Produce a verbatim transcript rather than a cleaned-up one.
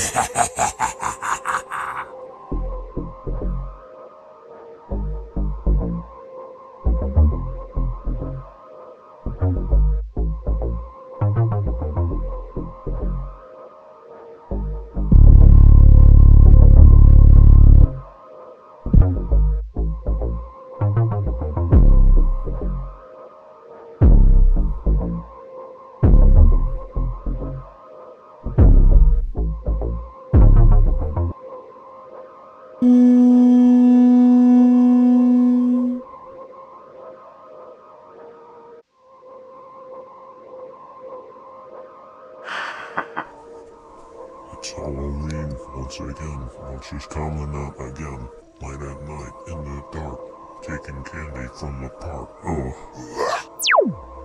It's Halloween once again, while she's coming out again, late at night in the dark, taking candy from the park. Oh.